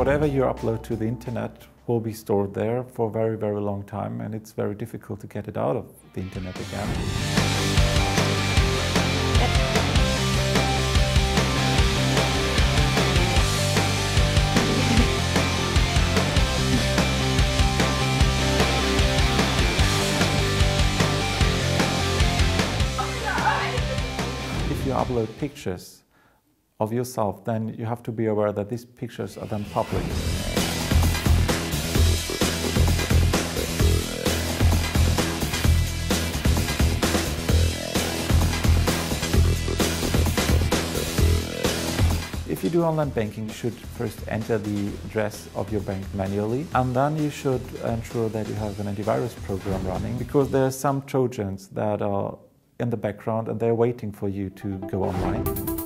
Whatever you upload to the internet will be stored there for a very, very long time, and it's very difficult to get it out of the internet again. If you upload pictures of yourself, then you have to be aware that these pictures are then public. If you do online banking, you should first enter the address of your bank manually, and then you should ensure that you have an antivirus program running, because there are some Trojans that are in the background and they're waiting for you to go online.